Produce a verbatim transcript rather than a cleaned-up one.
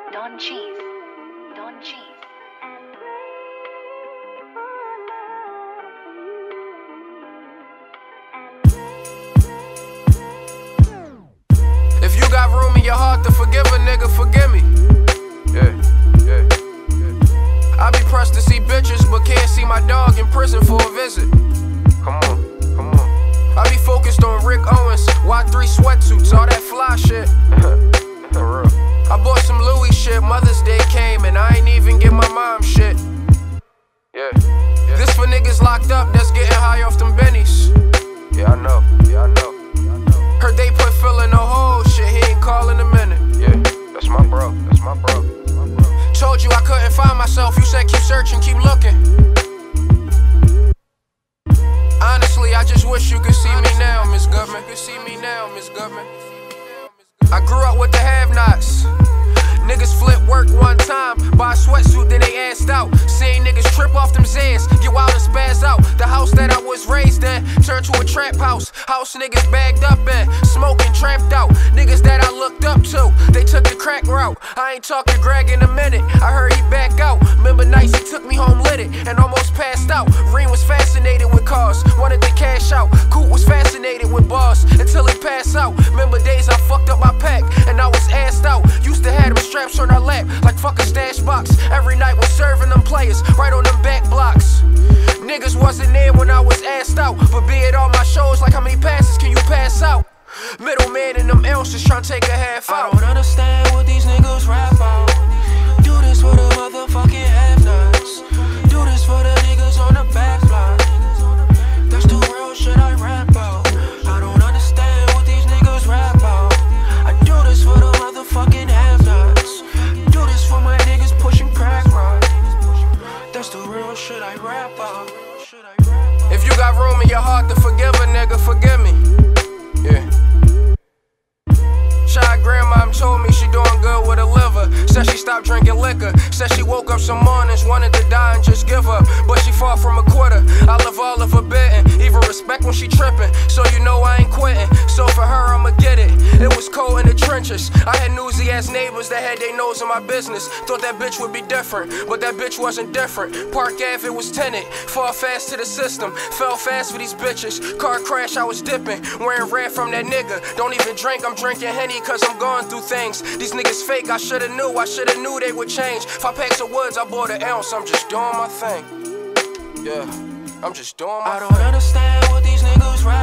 Don Cheese. Don Cheese. If you got room in your heart to forgive a nigga, forgive me. Yeah, yeah, yeah. I be pressed to see bitches, but can't see my dog in prison for a visit. Come on, come on. I be focused on Rick Owens, Y three sweatsuits, all that fly shit. For real. I bought some Louis shit, Mother's Day came, and I ain't even get my mom shit. Yeah, yeah. This for niggas locked up that's getting high off them bennies. Yeah, I know, yeah, I know. Heard they put Phil in the hole, shit, he ain't call in a minute. Yeah, that's my bro, that's my bro, my bro. Told you I couldn't find myself, you said keep searching, keep looking. Honestly, I just wish you could see me now, Miss Goodman. You could see me now, Miss Goodman. I grew up with the have-nots. Niggas flip work one time, buy a sweatsuit, then they assed out. Seeing niggas trip off them Zans, get wild and spaz out. The house that I was raised in turned to a trap house. House niggas bagged up in, smoking, tramped out. Niggas that I looked up to, they took the crack route. I ain't talked to Greg in a minute, I heard he back out. Remember nights he took me home lit it, and almost passed out. Reen was fascinated with cars, wanted to cash out. Coot was fascinated with bars, until he passed out. Remember days I fucked up my pack, and I was assed out. Used to have them straps on our lap, like fuck a stash box. Every night was serving them players, right on them back blocks. Niggas wasn't there when I was asked out, but be it on my shows, like how many passes can you pass out? Middleman and them ounces tryna take a half out. I don't understand what these niggas rap about. Do this for the motherfucking have-nots. Do this for the niggas on the back block. That's the real shit I rap about. I don't understand what these niggas rap about. I do this for the motherfucking have-nots. Do this for my niggas pushing crack rock. That's the real shit I rap about. If you got room in your heart to forgive a nigga, forgive me. Yeah. Shy grandma told me she doing good with her liver. Said she stopped drinking liquor. Said she woke up some mornings, wanted to die and just give up, but she far from a quitter. I love all of her bitten, even respect when she tripping. So you know I ain't quitting. So for her I'ma get it. It was cold in the trenches. I had newsy ass neighbors that had their nose in my business. Thought that bitch would be different, but that bitch wasn't different. Park Ave, it was tenant. Fall fast to the system. Fell fast for these bitches. Car crash, I was dipping. Wearing red from that nigga. Don't even drink, I'm drinking Henny cause I'm going through things. These niggas fake, I shoulda knew, I shoulda knew they would change. Five packs of woods, I bought an ounce, I'm just doing my thing. Yeah, I'm just doing my I thing. don't understand what these niggas rap